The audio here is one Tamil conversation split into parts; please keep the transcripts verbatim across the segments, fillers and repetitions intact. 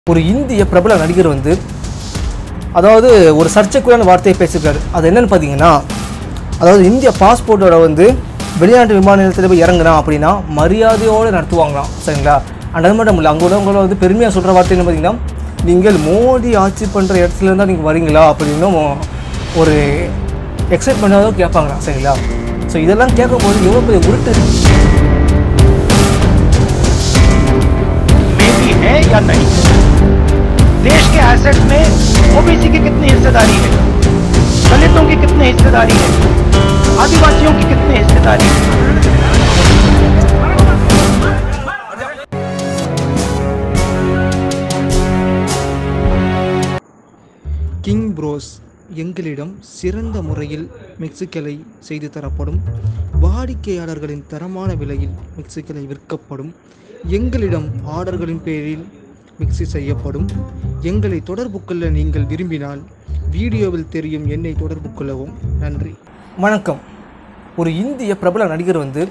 ஒரு இந்திய பிரபல நடிகர் வந்து அதாவது ஒரு சர்ச்சைக்குள்ளான வார்த்தையை பேசியிருக்காரு. அது என்னன்னு பார்த்தீங்கன்னா, அதாவது இந்திய பாஸ்போர்ட்டோட வந்து வெளிநாட்டு விமான நிலையத்தில் போய் இறங்குனா அப்படின்னா மரியாதையோடு நடத்துவாங்களாம். சரிங்களா? அது மட்டும் இல்லை, அங்கே உள்ளவங்கள வந்து பெருமையாக சொல்கிற வார்த்தை என்ன பார்த்தீங்கன்னா, நீங்கள் மோடி ஆட்சி பண்ணுற இடத்துல இருந்தால் நீங்கள் வரீங்களா அப்படின்னும் ஒரு எக்ஸைட்மெண்ட்டாக கேட்பாங்களாம். சரிங்களா? ஸோ இதெல்லாம் கேட்கும்போது எவ்வளோ பெரிய உருட்டு है या नहीं, देश के एसेट में ओबीसी की कितनी हिस्सेदारी है, दलितों की कितनी हिस्सेदारी है, आदिवासियों की कितनी हिस्सेदारी है। கிங் ப்ரோஸ் எங்களிடம் சிறந்த முறையில் மிக்சிகளை செய்து தரப்படும், வாடிக்கையாளர்களின் தரமான விலையில் மிக்சிகளை விற்கப்படும், எங்களிடம் ஆர்டர்களின் பேரில் மிக்சி செய்யப்படும். எங்களை தொடர்பு கொள்ள நீங்கள் விரும்பினால் வீடியோவில் தெரியும் எண்ணை தொடர்பு கொள்ளவும். நன்றி. வணக்கம். ஒரு இந்திய பிரபல நடிகர் வந்து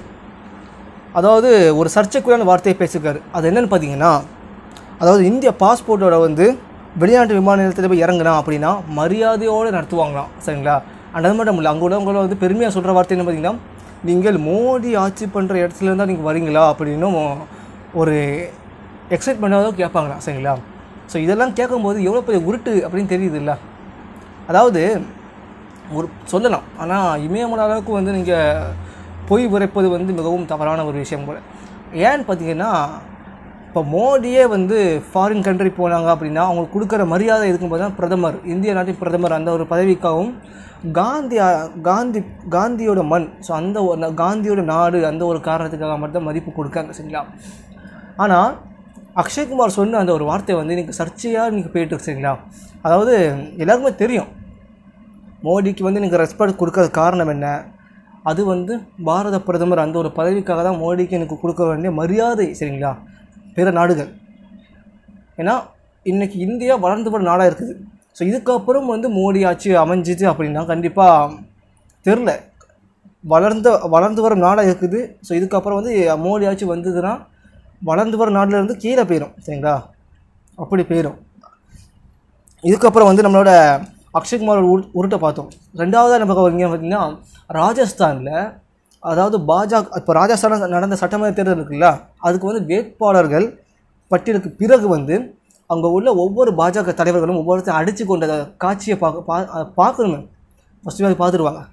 அதாவது ஒரு சர்ச்சைக்குள்ளான வார்த்தையை பேசியிருக்காரு. அது என்னென்னு பார்த்தீங்கன்னா, அதாவது இந்திய பாஸ்போர்ட்டோட வந்து வெளிநாட்டு விமான நிலையத்தில் போய் இறங்குனா அப்படின்னா மரியாதையோடு நடத்துவாங்களாம். சரிங்களா? அது மட்டும் இல்லை, அங்கே உள்ளவங்கள வந்து பெருமையாக சொல்கிற வார்த்தை என்ன பார்த்தீங்கன்னா, நீங்கள் மோடி ஆட்சி பண்ணுற இடத்துல இருந்தால் நீங்கள் வரீங்களா அப்படின்னும் ஒரு எக்ஸைட்மெண்ட்டாக கேட்பாங்களாம். சரிங்களா? ஸோ இதெல்லாம் கேட்கும்போது எவ்வளோ பெரிய உருட்டு அப்படின்னு தெரியுது இல்லை? அதாவது ஒரு சொல்லலாம், ஆனால் இமயமலை அளவுக்கு வந்து நீங்கள் பொய் உரைப்பது வந்து மிகவும் தவறான ஒரு விஷயம் கூட. ஏன்னு பார்த்தீங்கன்னா, இப்போ மோடியே வந்து ஃபாரின் கண்ட்ரி போனாங்க அப்படின்னா அவங்களுக்கு கொடுக்குற மரியாதை எதுக்கும் பார்த்தீங்கன்னா பிரதமர், இந்திய நாட்டின் பிரதமர் அந்த ஒரு பதவிக்காகவும், காந்தி காந்தி காந்தியோட மண், ஸோ அந்த ஒரு காந்தியோட நாடு அந்த ஒரு காரணத்துக்காக மட்டும் மதிப்பு கொடுக்காங்க. சரிங்களா? ஆனால் அக்ஷய்குமார் சொன்ன அந்த ஒரு வார்த்தை வந்து இன்றைக்கி சர்ச்சையாக இன்றைக்கி போயிட்டு சரிங்களா? அதாவது எல்லாருக்குமே தெரியும் மோடிக்கு வந்து நீங்கள் ரெஸ்பெக்ட் கொடுக்கறது காரணம் என்ன, அது வந்து பாரத பிரதமர் அந்த ஒரு பதவிக்காக தான் மோடிக்கு எனக்கு கொடுக்க வேண்டிய மரியாதை. சரிங்களா? பிற நாடுகள், ஏன்னா இன்றைக்கி இந்தியா வளர்ந்து வர நாடாக இருக்குது. ஸோ இதுக்கப்புறம் வந்து மோடி ஆட்சி அமைஞ்சிச்சு அப்படின்னா கண்டிப்பாக தெரில, வளர்ந்த வளர்ந்து வர நாடாக இருக்குது. ஸோ இதுக்கப்புறம் வந்து மோடி ஆட்சி வந்ததுன்னா வளர்ந்து வர நாட்டிலேருந்து கீழே போயிடும். சரிங்களா? அப்படி போயிடும். இதுக்கப்புறம் வந்து நம்மளோட அக்ஷய்குமார் உரு உருட்டை பார்த்தோம். ரெண்டாவதாக நம்ம இங்கே பார்த்திங்கன்னா, ராஜஸ்தானில் அதாவது பாஜக இப்போ ராஜஸ்தானில் நடந்த சட்டமன்ற தேர்தல் இருக்குல்ல, அதுக்கு வந்து வேட்பாளர்கள் பட்டியலுக்கு பிறகு வந்து அங்கே உள்ள ஒவ்வொரு பாஜக தலைவர்களும் ஒவ்வொருத்தரும் அடித்து கொண்ட காட்சியை பார்க்க பா பார்க்கணுமே ஃபஸ்ட்டு அது பார்த்துருவாங்க.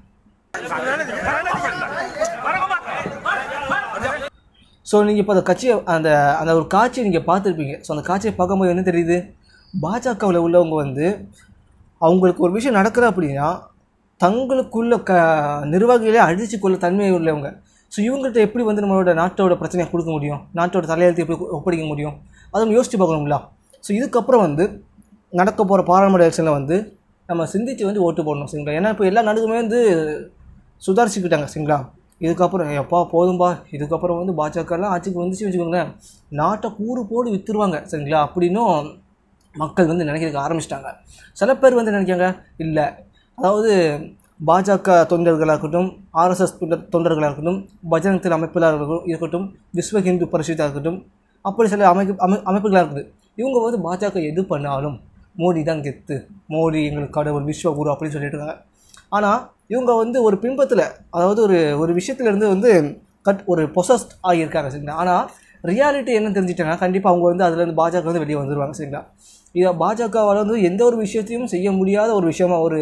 ஸோ நீங்கள் இப்போ அந்த கட்சியை அந்த அந்த ஒரு காட்சியை நீங்கள் பார்த்துருப்பீங்க. ஸோ அந்த காட்சியை பார்க்கும்போது என்ன தெரியுது, பாஜகவில் உள்ளவங்க வந்து அவங்களுக்கு ஒரு விஷயம் நடக்கிற அப்படின்னா தங்களுக்குள்ள க நிர்வாகிகளே அடித்து கொள்ள தன்மையை உள்ளவங்க. ஸோ இவங்கள்ட்ட எப்படி வந்து நம்மளோட நாட்டோட பிரச்சனையை கொடுக்க முடியும், நாட்டோட தலையெழுத்து எப்படி ஒப்படைக்க முடியும், அதை நம்ம யோசித்து பார்க்கணும்ல. ஸோ இதுக்கப்புறம் வந்து நடக்க போகிற பாராளுமன்ற எலெக்ஷனில் வந்து நம்ம சிந்தித்து வந்து ஓட்டு போடணும். சரிங்களா? ஏன்னா இப்போ எல்லா நாடுகளுமே வந்து சுதாரிச்சுக்கிட்டாங்க. சரிங்களா? இதுக்கப்புறம் எப்பா போதும்பா, இதுக்கப்புறம் வந்து பாஜகலாம் ஆட்சிக்கு வந்துச்சு வச்சுக்கோங்களேன், நாட்டை கூறு போடு விற்றுருவாங்க. சரிங்களா? அப்படின்னும் மக்கள் வந்து நினைக்கிறதுக்கு ஆரம்பிச்சிட்டாங்க. சில பேர் வந்து நினைக்காங்க இல்லை, அதாவது பாஜக தொண்டர்களாக இருக்கட்டும், ஆர்எஸ்எஸ் தொண்டர்களாக இருக்கட்டும், பஜரங் அமைப்பிலாக இருக்கட்டும், விஸ்வ ஹிந்து பரிஷத்தாக இருக்கட்டும், அப்படி சில அமைப்பு அமை அமைப்புகளாக இருக்குது. இவங்க வந்து பாஜக எது பண்ணாலும் மோடி தான் கெத்து, மோடி எங்களுக்கு கடவுள், விஸ்வ குரு அப்படின்னு சொல்லிட்டு இருக்காங்க. ஆனால் இவங்க வந்து ஒரு பின்பத்தில், அதாவது ஒரு ஒரு விஷயத்துலேருந்து வந்து கட் ஒரு பொசஸ்ட் ஆகியிருக்காங்க. சரிங்களா? ஆனால் ரியாலிட்டி என்ன தெரிஞ்சிட்டாங்கன்னா கண்டிப்பாக அவங்க வந்து அதுலேருந்து பாஜக வந்து வெளியே வந்துடுவாங்க. சரிங்களா? இதை பாஜகவால் வந்து எந்த ஒரு விஷயத்தையும் செய்ய முடியாத ஒரு விஷயமாக ஒரு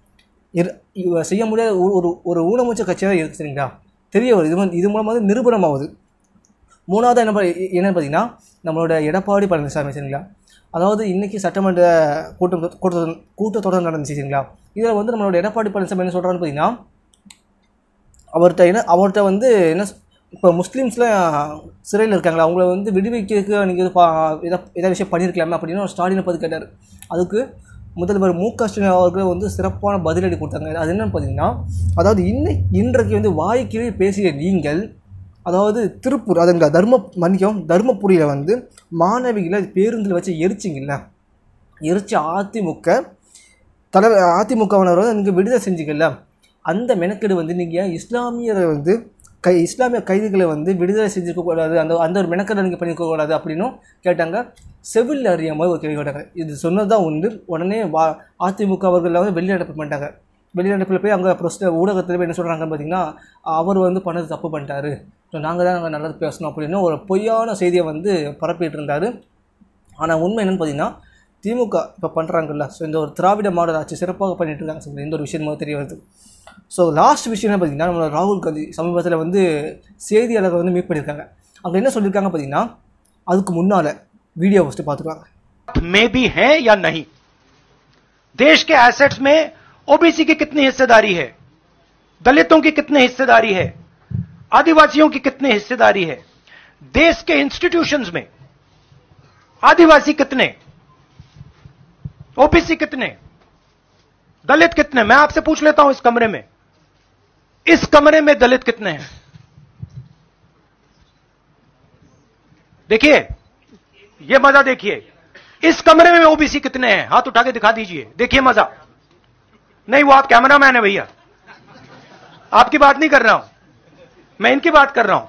செய்ய முடியாத ஒரு ஒரு ஊனமுச்ச கட்சியாக இருக்குது. சரிங்களா? தெரிய வருது. இது வந்து இது மூலமாக வந்து நிரூபணமாகுது. மூணாவது என்ன என்னென்னு பார்த்தீங்கன்னா, நம்மளோட எடப்பாடி பழனிசாமி. சரிங்களா? அதாவது இன்றைக்கி சட்டமன்ற கூட்டம் கூட்ட கூட்டத்தொடர் நடந்துச்சு. சரிங்களா? இதில் வந்து நம்மளோட எடப்பாடி பழனிசாமி என்ன சொல்கிறான்னு பார்த்தீங்கன்னா, அவர்கிட்ட என்ன அவர்கிட்ட வந்து என்ன இப்போ முஸ்லீம்ஸ்லாம் சிறையில் இருக்காங்களா, அவங்கள வந்து விடுவிக்கிறதுக்கு நீங்கள் பா எதா எதாவது விஷயம் பண்ணியிருக்கலாமே அப்படின்னு ஸ்டாலினை பார்த்து கேட்டார். அதுக்கு முதல்வர் மு க ஸ்டாலின் அவர்கள் வந்து சிறப்பான பதிலடி கொடுத்தாங்க. அது என்னென்னு பார்த்தீங்கன்னா, அதாவது இன்னை இன்றைக்கு வந்து வாய்க்கிழி பேசிய நீங்கள், அதாவது திருப்பூர் அதுங்க தர்ம மன்னிக்கும் தர்மபுரியில் வந்து மாணவிகளை பேருந்தில் வச்சு எரிச்சிங்கல்ல, எரிச்ச அதிமுக தலைவர் அதிமுகவினர் வந்து நீங்கள் விடுதலை செஞ்சிக்கல, அந்த மெனக்கெடு வந்து நீங்கள் இஸ்லாமியரை வந்து கை இஸ்லாமிய கைதிகளை வந்து விடுதலை செஞ்சுருக்கக்கூடாது, அந்த அந்த ஒரு மெனக்கடை நீங்கள் பண்ணியிருக்கக்கூடாது அப்படின்னும் கேட்டாங்க. செவில் அறியாமல் ஒரு கேள்வி கேட்டாங்க. இது சொன்னது தான் உண்டு. உடனே வா அதிமுக அவர்கள் வந்து வெளிநடப்பு பண்ணிட்டாங்க. வெளிநடப்பில் போய் அங்கே அப்புறம் ஊடகத்தில் போய் என்ன சொல்கிறாங்கன்னு பார்த்தீங்கன்னா, அவர் வந்து பண்ணது தப்பு பண்ணிட்டாரு, ஸோ நாங்கள் தான் நாங்கள் நல்லது பேசணும் அப்படின்னு ஒரு பொய்யான செய்தியை வந்து பரப்பிட்டு இருந்தார். ஆனால் உண்மை என்னென்னு பார்த்தீங்கன்னா, திமுக இப்போ பண்ணுறாங்கல்ல, ஸோ இந்த ஒரு திராவிட மாடல் ஆட்சி சிறப்பாக பண்ணிட்டு இருக்காங்க. ஸோ இந்த ஒரு விஷயமாக தெரிய வருது. ஸோ லாஸ்ட் விஷயம் என்ன பார்த்தீங்கன்னா, நம்மளோட ராகுல் காந்தி சமீபத்தில் வந்து செய்தியாளர்கள் வந்து மீட் பண்ணியிருக்காங்க. அங்கே என்ன சொல்லியிருக்காங்க பார்த்தீங்கன்னா, அதுக்கு முன்னால் வீடியோ ஃபஸ்ட்டு பார்த்துருவாங்க. மே பி है या नहीं, देश के एसेट्स में ओबीसी की कितनी हिस्सेदारी है, दलितों की कितनी हिस्सेदारी है, आदिवासियों की कितनी हिस्सेदारी है, देश के इंस्टीट्यूशंस में आदिवासी कितने, ओबीसी कितने, दलित कितने. मैं आपसे पूछ लेता हूं, इस कमरे में इस कमरे में दलित कितने हैं? देखिए, ये मजा देखिए. इस कमरे में ओबीसी कितने हैं? हाथ उठा के दिखा दीजिए. देखिए मजा. नहीं, वो आप कैमरामैन है भैया, आपकी बात नहीं कर रहा हूं मैं, इनकी बात कर रहा हूं.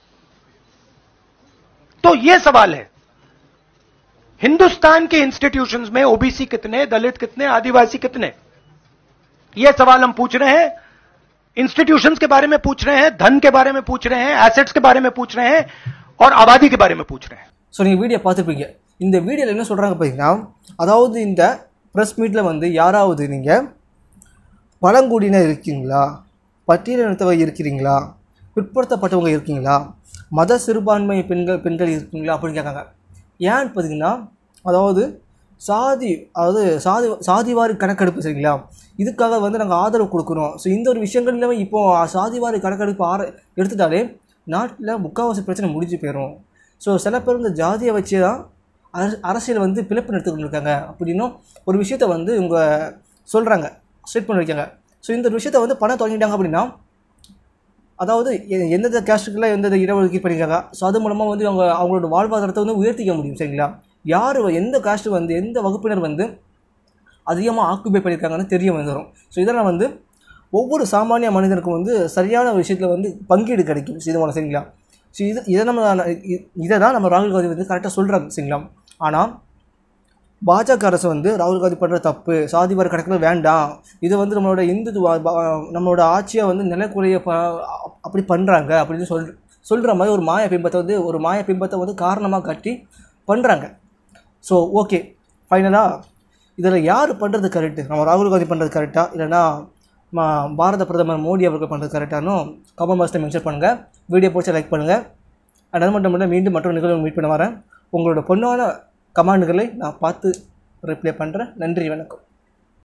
तो यह सवाल है, हिंदुस्तान के इंस्टीट्यूशंस में ओबीसी कितने, दलित कितने, आदिवासी कितने, यह सवाल हम पूछ रहे हैं. इंस्टीट्यूशंस के बारे में पूछ रहे हैं, धन के बारे में पूछ रहे हैं, एसेट्स के बारे में पूछ रहे हैं और आबादी के बारे में पूछ रहे हैं. ஸோ நீங்கள் வீடியோ பார்த்துருப்பீங்க. இந்த வீடியோவில் என்ன சொல்கிறாங்க பார்த்தீங்கன்னா, அதாவது இந்த ப்ரெஸ் மீட்டில் வந்து யாராவது நீங்கள் பழங்குடியினர் இருக்கீங்களா, பட்டியலினத்தவங்க இருக்கிறீங்களா, பிற்படுத்தப்பட்டவங்க இருக்கீங்களா, மத சிறுபான்மை பெண்கள் பெண்கள் இருக்கீங்களா அப்படின்னு கேட்காங்க. ஏன்னு பார்த்தீங்கன்னா, அதாவது சாதி அதாவது சாதி சாதிவாரி கணக்கெடுப்பு சரிங்களா, இதுக்காக வந்து நாங்கள் ஆதரவு கொடுக்குறோம். ஸோ இந்த ஒரு விஷயங்கள் இல்லாமல் இப்போது சாதிவாரி கணக்கெடுப்பு ஆர எடுத்துட்டாலே நாட்டில் முக்கால்வாசி பிரச்சனை முடிஞ்சு போயிடும். ஸோ சில பேர் இந்த ஜாதியை வச்சு தான் அரசு அரசியல் வந்து பிளப்பு எடுத்துக்கிட்டு இருக்காங்க அப்படின்னும் ஒரு விஷயத்த வந்து இவங்க சொல்கிறாங்க, ஸ்ட்ரெட் பண்ணி வைக்காங்க. ஸோ இந்த ஒரு விஷயத்த வந்து பணம் தொடங்கிட்டாங்க அப்படின்னா, அதாவது எந்தெந்த கேஸ்ட்டுக்கெல்லாம் எந்தெந்த இடஒதுக்கீடு பண்ணியிருக்காங்க, ஸோ அது மூலமாக வந்து அவங்க அவங்களோட வாழ்வாதாரத்தை வந்து உயர்த்திக்க முடியும் சரிங்களா. யார் எந்த காஸ்ட்டு வந்து எந்த வகுப்பினர் வந்து அதிகமாக ஆக்குபை பண்ணியிருக்காங்கன்னு தெரிய வந்துடும். ஸோ இதெல்லாம் வந்து ஒவ்வொரு சாமானிய மனிதனுக்கும் வந்து சரியான விஷயத்தில் வந்து பங்கீடு கிடைக்கும். ஸோ இது மூலம் சரிங்களா. ஸோ இது இதை நம்ம இதை தான் நம்ம ராகுல் காந்தி வந்து கரெக்டாக சொல்கிறாங்க சரிங்களா. ஆனால் பாஜக அரசு வந்து ராகுல் காந்தி பண்ணுற தப்பு, சாதிவாரி கணக்கில் வேண்டாம், இதை வந்து நம்மளோட இந்து நம்மளோட ஆட்சியை வந்து நிலக்குறைய ப அப்படி பண்ணுறாங்க அப்படின்னு சொல் சொல்கிற மாதிரி ஒரு மாய பிம்பத்தை வந்து ஒரு மாய பிம்பத்தை வந்து காரணமாக காட்டி பண்ணுறாங்க. ஸோ ஓகே, ஃபைனலாக இதில் யார் பண்ணுறது கரெக்டு, நம்ம ராகுல் காந்தி பண்ணுறது கரெக்டாக இல்லைனா பாரத பிரதமர் மோடி அவர்கள் பண்ணுறது கரெக்டானு கமெண்ட் பாக்ஸில் மென்ஷன் பண்ணுங்கள். வீடியோ பிடிச்சா லைக் பண்ணுங்கள். அண்ட் அது மட்டும் இல்லை, மீண்டும் மற்றொரு நிகழ்வு மீட் பண்ண வரேன். உங்களோட பொண்ணான கமெண்டுகளை நான் பார்த்து ரிப்ளை பண்ணுறேன். நன்றி, வணக்கம்.